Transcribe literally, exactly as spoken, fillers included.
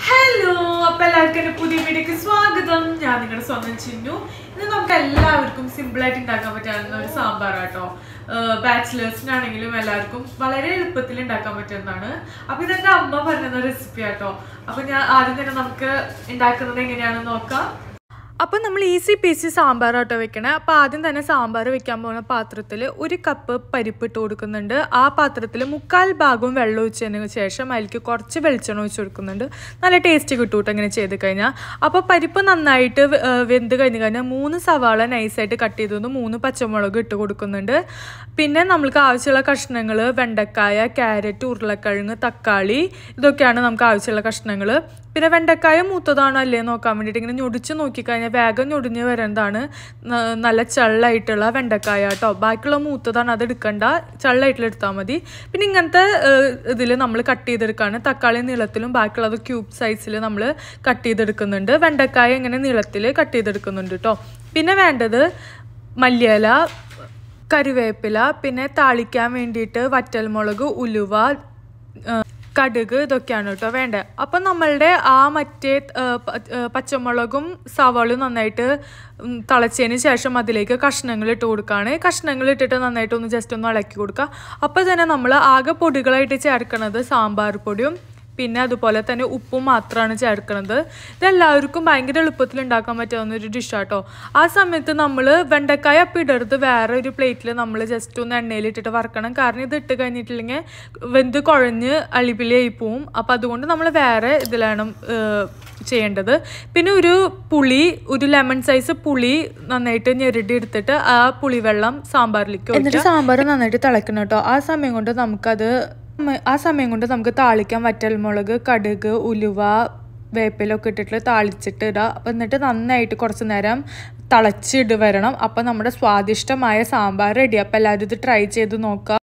Hello, അപ്പോൾ എല്ലാവർക്കും എൻ്റെ പുതിയ വീഡിയോക്ക് സ്വാഗതം. ഞാൻ നിങ്ങളുടെ സ്വന്തം ചിന്നു. ഇത് നമുക്ക് എല്ലാവർക്കും സിമ്പിളായിട്ട് ഉണ്ടാക്കാൻ പറ്റാവുന്ന ഒരു സാമ്പാറാട്ടോ. ബാച്ചിലേഴ്സിനാണെങ്കിലും എല്ലാവർക്കും വളരെ എളുപ്പത്തിൽ ഉണ്ടാക്കാൻ പറ്റുന്നതാണ്. അപ്പോൾ ഇതെൻ്റെ അമ്മ പറഞ്ഞ റെസിപ്പി ആട്ടോ. അപ്പോൾ ഞാൻ ആദ്യം തന്നെ നമുക്ക് ഉണ്ടാക്കുന്നത് എങ്ങനെയാണെന്ന് നോക്കാം. അപ്പോൾ നമ്മൾ ഈസി പീസി സാമ്പാറാട്ടോ വെക്കണേ. അപ്പോൾ ആദ്യം തന്നെ സാമ്പാർ വെക്കാൻ പോകുന്ന പാത്രത്തിൽ ഒരു കപ്പ് പരിപ്പ് ഇട്ട് കൊടുക്കുന്നുണ്ട്. ആ പാത്രത്തിൽ മുക്കാൽ ഭാഗവും വെള്ളം ഒഴിച്ചതിന് ശേഷം അതിലേക്ക് കുറച്ച് വെളിച്ചെണ്ണ ഒഴിച്ച് കൊടുക്കുന്നുണ്ട്. നല്ല ടേസ്റ്റ് കിട്ടും കേട്ടോ ഇങ്ങനെ ചെയ്ത് കഴിഞ്ഞാൽ. അപ്പോൾ പരിപ്പ് നന്നായിട്ട് വെന്ത് കഴിഞ്ഞ് കഴിഞ്ഞാൽ മൂന്ന് സവാള നൈസായിട്ട് കട്ട് ചെയ്തു മൂന്ന് പച്ചമുളക് ഇട്ട് കൊടുക്കുന്നുണ്ട്. പിന്നെ നമ്മൾക്ക് ആവശ്യമുള്ള കഷ്ണങ്ങൾ വെണ്ടക്കായ, ക്യാരറ്റ്, ഉരുളക്കിഴങ്ങ്, തക്കാളി, ഇതൊക്കെയാണ് നമുക്ക് ആവശ്യമുള്ള കഷ്ണങ്ങൾ. പിന്നെ വെണ്ടക്കായ മൂത്തതാണോ അല്ലേ നോക്കാൻ വേണ്ടിയിട്ട് ഇങ്ങനെ ഞൊടിച്ച് നോക്കിക്കഴിഞ്ഞാൽ വേഗം ഞൊടിഞ്ഞ് വരുന്നതാണ് നല്ല ചള്ളായിട്ടുള്ള വെണ്ടക്കായ കേട്ടോ. ബാക്കിയുള്ള മൂത്തതാണ്, അത് എടുക്കണ്ട, ചള്ളായിട്ടുള്ള എടുത്താൽ മതി. പിന്നെ ഇങ്ങനത്തെ ഇതിൽ നമ്മൾ കട്ട് ചെയ്തെടുക്കുകയാണ്. തക്കാളി നീളത്തിലും ബാക്കിയുള്ളത് ക്യൂബ് സൈസിൽ നമ്മൾ കട്ട് ചെയ്തെടുക്കുന്നുണ്ട്. വെണ്ടക്കായ ഇങ്ങനെ നീളത്തിൽ കട്ട് ചെയ്തെടുക്കുന്നുണ്ട് കേട്ടോ. പിന്നെ വേണ്ടത് മല്ലിയില, കറിവേപ്പില, പിന്നെ താളിക്കാൻ വേണ്ടിയിട്ട് വറ്റൽമുളക്, ഉലുവ, കടുക്, ഇതൊക്കെയാണ് കേട്ടോ വേണ്ടത്. അപ്പം നമ്മളുടെ ആ മറ്റേ പച്ചമുളകും സവാളും നന്നായിട്ട് തിളച്ചതിന് ശേഷം അതിലേക്ക് കഷ്ണങ്ങൾ ഇട്ട് കൊടുക്കുകയാണ്. കഷ്ണങ്ങൾ ഇട്ടിട്ട് നന്നായിട്ട് ഒന്ന് ജസ്റ്റ് ഒന്ന് ഇളക്കി കൊടുക്കുക. അപ്പോൾ തന്നെ നമ്മൾ ആകെ പൊടികളായിട്ട് ചേർക്കുന്നത് സാമ്പാർ പൊടിയും പിന്നെ അതുപോലെ തന്നെ ഉപ്പും മാത്രമാണ് ചേർക്കുന്നത്. ഇതെല്ലാവർക്കും ഭയങ്കര എളുപ്പത്തിൽ ഉണ്ടാക്കാൻ പറ്റാവുന്ന ഒരു ഡിഷാട്ടോ. ആ സമയത്ത് നമ്മൾ വെണ്ടക്കായ അപ്പം ഇടരുത്, വേറെ ഒരു പ്ലേറ്റിൽ നമ്മൾ ജസ്റ്റ് ഒന്ന് എണ്ണയിലിട്ടിട്ട് വറക്കണം. കാരണം ഇത് ഇട്ട് കഴിഞ്ഞിട്ടില്ലെങ്കിൽ വെന്ത് കുഴഞ്ഞ് അളിപിളിയായി പോവും. അപ്പോൾ അതുകൊണ്ട് നമ്മൾ വേറെ ഇതിലാണ് ചെയ്യേണ്ടത്. പിന്നെ ഒരു പുളി, ഒരു ലെമൺ സൈസ് പുളി നന്നായിട്ട് ഞെരടി എടുത്തിട്ട് ആ പുളിവെള്ളം സാമ്പാറിലേക്ക് എന്നിട്ട് സാമ്പാർ നന്നായിട്ട് തിളക്കണം കേട്ടോ. ആ സമയം കൊണ്ട് നമുക്കത് ആ സമയം കൊണ്ട് നമുക്ക് താളിക്കാൻ വറ്റൽമുളക്, കടുക്, ഉലുവ, വേപ്പിലൊക്കെ ഇട്ടിട്ട് താളിച്ചിട്ട് ഇടുക. അപ്പം എന്നിട്ട് നന്നായിട്ട് കുറച്ച് നേരം തിളച്ചിട്ട് വരണം. അപ്പം നമ്മുടെ സ്വാദിഷ്ടമായ സാമ്പാർ റെഡി. അപ്പം എല്ലാവരും ഇത് ട്രൈ ചെയ്ത് നോക്കുക.